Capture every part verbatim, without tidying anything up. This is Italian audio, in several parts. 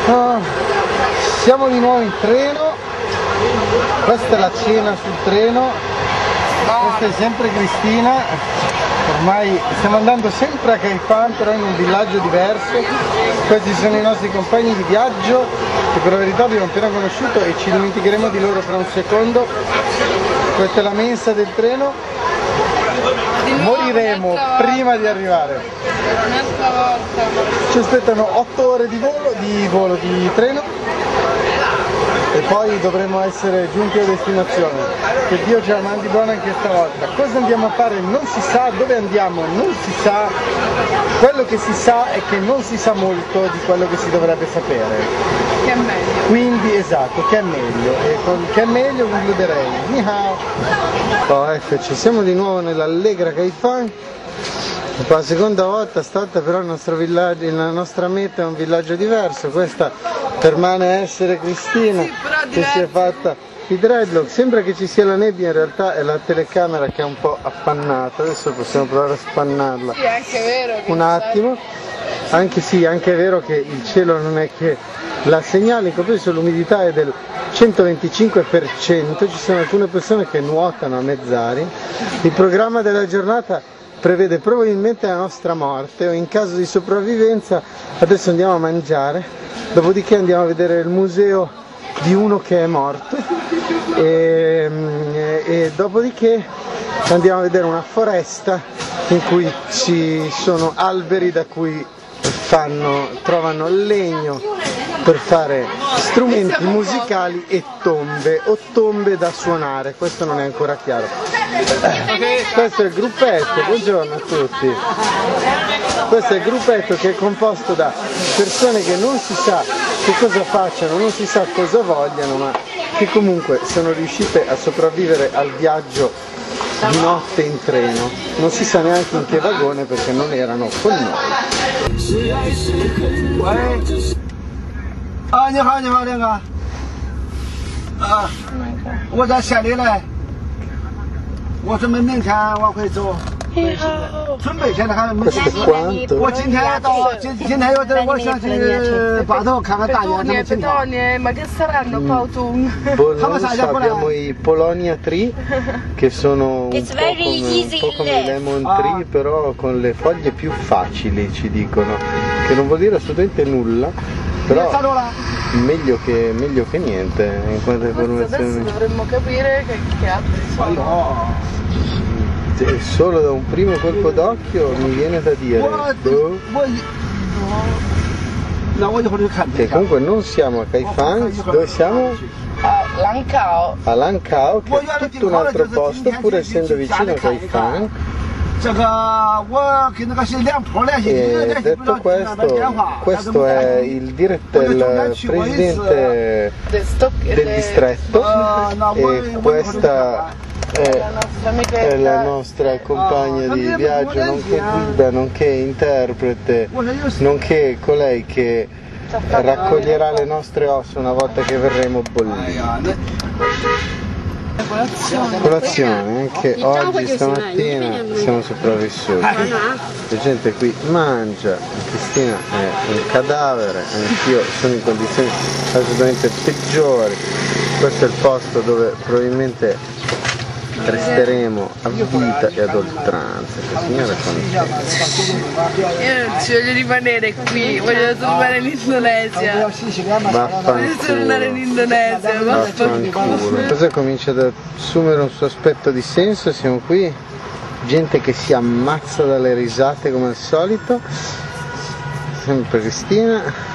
Oh, siamo di nuovo in treno, questa è la cena sul treno, questa è sempre Cristina, ormai stiamo andando sempre a Caifán, però in un villaggio diverso. Questi sono i nostri compagni di viaggio che per la verità abbiamo appena conosciuto e ci dimenticheremo di loro fra un secondo. Questa è la mensa del treno. Moriremo prima di arrivare. Un'altra volta. Ci aspettano otto ore di volo, di volo, di treno e poi dovremo essere giunti a destinazione. Che Dio ci la mandi buona anche stavolta. Cosa andiamo a fare? Non si sa, dove andiamo? Non si sa. Quello che si sa è che non si sa molto di quello che si dovrebbe sapere. Che è meglio. Quindi esatto, che è meglio. E con che è meglio concluderei. Ni hao. Oh, eccoci, siamo di nuovo nell'allegra Caifán. Per la seconda volta stavolta però il nostro villaggio, la nostra meta è un villaggio diverso. Questa permane essere Cristina, sì, che si è fatta i dreadlock. Sembra che ci sia la nebbia, in realtà è la telecamera che è un po' appannata. Adesso possiamo provare a spannarla. Sì, è anche vero che un attimo. Anche sì, anche è vero che il cielo non è che la segnale, in compreso l'umidità è del centoventicinque per cento, ci sono alcune persone che nuotano a mezz'aria. Il programma della giornata prevede probabilmente la nostra morte o in caso di sopravvivenza adesso andiamo a mangiare, dopodiché andiamo a vedere il museo di uno che è morto e, e dopodiché andiamo a vedere una foresta in cui ci sono alberi da cui fanno, trovano legno per fare strumenti musicali e tombe o tombe da suonare, questo non è ancora chiaro. Eh, questo è il gruppetto, buongiorno a tutti. Questo è il gruppetto che è composto da persone che non si sa che cosa facciano, non si sa cosa vogliano, ma che comunque sono riuscite a sopravvivere al viaggio di notte in treno. Non si sa neanche in che vagone perché non erano con noi. 啊，你好，你好，亮哥。啊，我在县里来，我准备明天我会走。 你好。 准备现在还没 Questo è quanto? 我今天到，今今天有点，我想去坝头看看大雁他们情况。 Petonie, ma che saranno qua autunno? Boh, non lo so, abbiamo i Polonia Tree che sono un po' come, un po' come i Lemon Tree, però con le foglie più facili, ci dicono, che non vuol dire assolutamente nulla. Però meglio che, meglio che niente in quanto informazioni. Adesso dovremmo capire che, che alberi sono. Solo da un primo colpo d'occhio mi viene da dire boh, che comunque non siamo a Caifán, dove siamo? A Langkaw. A Langkaw, che è tutto un altro posto, pur essendo vicino a Caifán. E detto questo, questo è il, direttore, il presidente del distretto e questa è, è la nostra compagna di viaggio, nonché guida, nonché interprete, nonché colei che raccoglierà le nostre ossa una volta che verremo bolliti. Colazione, anche oggi stamattina siamo sopravvissuti. La gente qui mangia, Cristina è un cadavere, anch'io sono in condizioni assolutamente peggiori. Questo è il posto dove probabilmente resteremo a vita e ad oltranza. Che signora contenta. Io non ci voglio rimanere qui, voglio tornare in Indonesia. Voglio tornare in Indonesia, vaffanculo. Cosa comincia ad assumere un suo aspetto di senso? Siamo qui, gente che si ammazza dalle risate come al solito, sempre Cristina.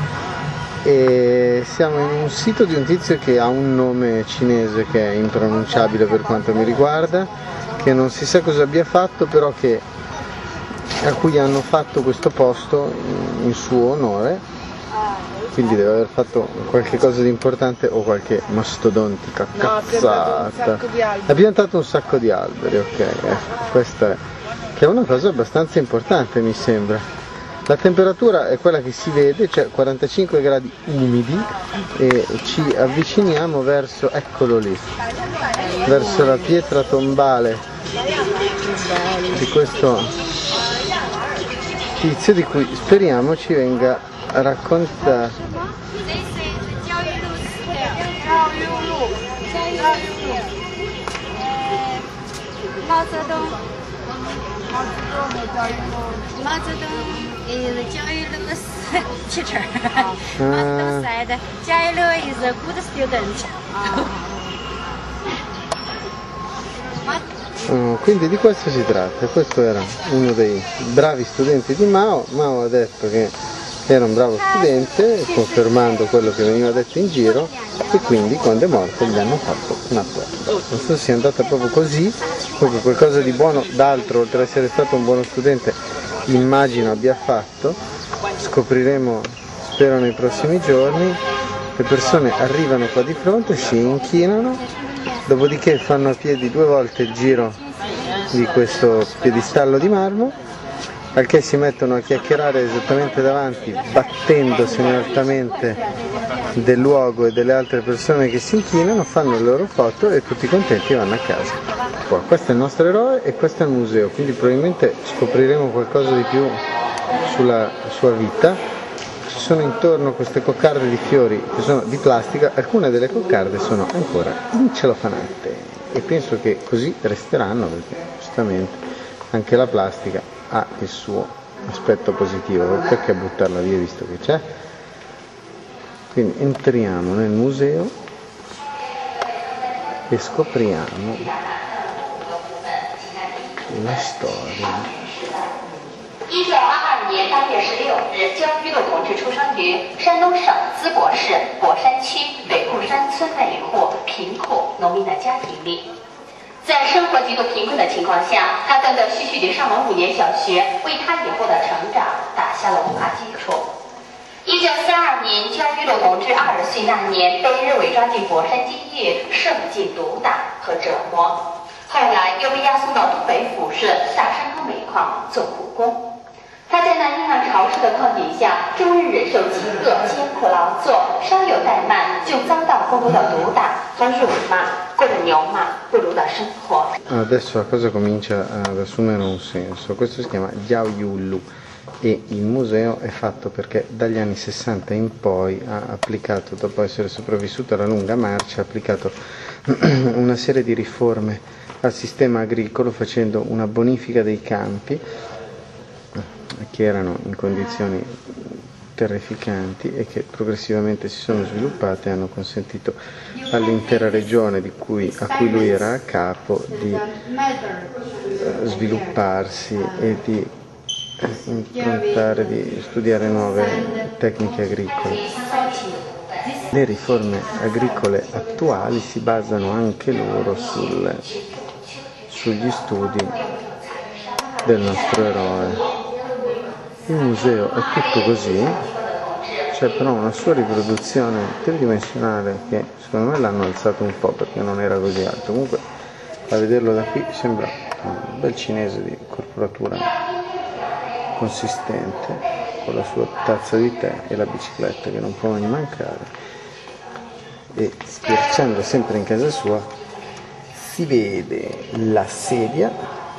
E siamo in un sito di un tizio che ha un nome cinese che è impronunciabile per quanto mi riguarda, che non si sa cosa abbia fatto, però che a cui hanno fatto questo posto in suo onore, quindi deve aver fatto qualche cosa di importante o qualche mastodontica cazzata. Ha piantato un sacco di alberi, ok, ecco, questa è, che è una cosa abbastanza importante mi sembra. La temperatura è quella che si vede, cioè quarantacinque gradi umidi, e ci avviciniamo verso, eccolo lì, verso la pietra tombale di questo tizio di cui speriamo ci venga a raccontare 毛泽东，毛泽东is 教育路的 teacher. Mao Zedong said, "Jia Lu is a good student." Oh, quindi di questo si tratta, questo era uno dei bravi studenti di Mao. Mao ha detto che era un bravo studente, confermando quello che veniva detto in giro, e quindi quando è morto gli hanno fatto una tomba. Non so se sia andata proprio così, comunque qualcosa di buono d'altro, oltre ad essere stato un buono studente, immagino abbia fatto. Scopriremo, spero nei prossimi giorni. Le persone arrivano qua di fronte, si inchinano, dopodiché fanno a piedi due volte il giro di questo piedistallo di marmo, al che si mettono a chiacchierare esattamente davanti, battendosene altamente del luogo e delle altre persone che si inchinano, fanno le loro foto e tutti contenti vanno a casa. Qua, questo è il nostro eroe e questo è il museo, quindi probabilmente scopriremo qualcosa di più sulla sua vita. Ci sono intorno queste coccarde di fiori che sono di plastica, alcune delle coccarde sono ancora incelofanate e penso che così resteranno, perché giustamente anche la plastica ha il suo aspetto positivo, perché buttarla via visto che c'è. Quindi entriamo nel museo e scopriamo la storia. 一九二二年八月十六日，焦裕禄同志出生于山东省淄博市博山区北库山村的一户贫苦农民的家庭里。在生活极度贫困的情况下，他断断续续地上了五年小学，为他以后的成长打下了文化基础。一九四二年，焦裕禄同志二十岁那年，被日伪抓进博山监狱，受尽毒打和折磨。后来又被押送到东北抚顺大山沟煤矿做苦工。他在那阴暗潮湿的矿底下，终日忍受饥饿、艰苦劳作，稍有怠慢就遭到工人的毒打和辱骂，过着牛马不如的生活。 Adesso la cosa comincia ad assumere un senso. Questo si chiama Jiaoyulu e il museo è fatto perché dagli anni sessanta in poi ha applicato, dopo essere sopravvissuto alla lunga marcia, ha applicato una serie di riforme al sistema agricolo, facendo una bonifica dei campi che erano in condizioni terrificanti e che progressivamente si sono sviluppate e hanno consentito all'intera regione di cui, a cui lui era a capo di eh, svilupparsi e di improntare, di studiare nuove tecniche agricole. Le riforme agricole attuali si basano anche loro sul, sugli studi del nostro eroe. Il museo è tutto così, c'è però una sua riproduzione tridimensionale che secondo me l'hanno alzato un po' perché non era così alto. Comunque a vederlo da qui sembra un bel cinese di corporatura consistente, con la sua tazza di tè e la bicicletta che non può mai mancare, e sbirciando sempre in casa sua si vede la sedia,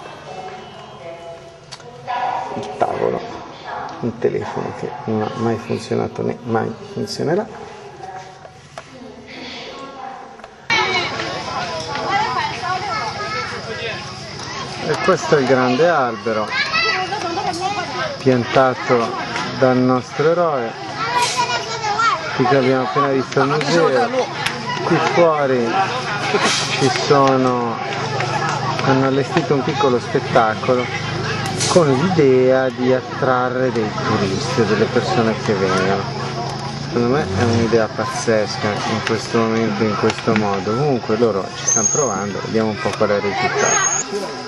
il tavolo, un telefono che non ha mai funzionato né mai funzionerà. E questo è il grande albero piantato dal nostro eroe. Qui abbiamo appena visto il museo. Qui fuori ci sono, hanno allestito un piccolo spettacolo con l'idea di attrarre dei turisti, delle persone che vengono. Secondo me è un'idea pazzesca in questo momento, in questo modo. Comunque loro ci stanno provando, vediamo un po' qual è il risultato.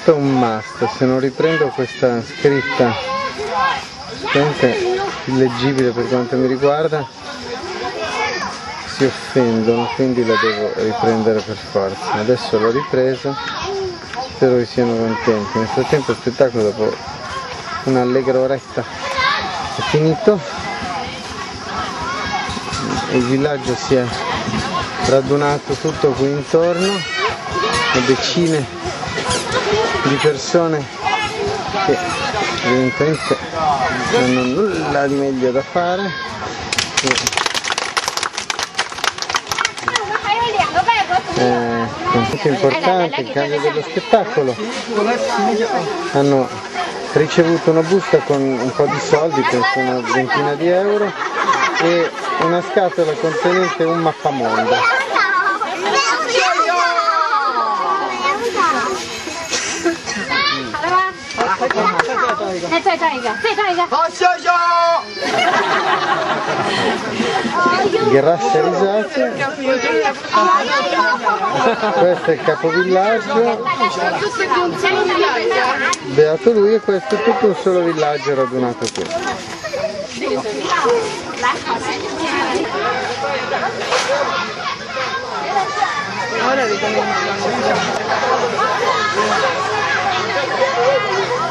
questo è un must, se non riprendo questa scritta veramente illeggibile per quanto mi riguarda si offendono, quindi la devo riprendere per forza. Adesso l'ho ripreso, spero che siano contenti. Nel frattempo il spettacolo dopo un'allegra oretta è finito, il villaggio si è radunato tutto qui intorno, decine di persone che evidentemente non hanno nulla di meglio da fare e Eh, molto importante il cambio dello spettacolo. Hanno ricevuto una busta con un po' di soldi, penso una ventina di euro, e una scatola contenente un mappamondo. Grasse risate. Questo è il capovillaggio, beato lui, e questo è tutto un solo villaggio radunato qui. Ora ricominciamo.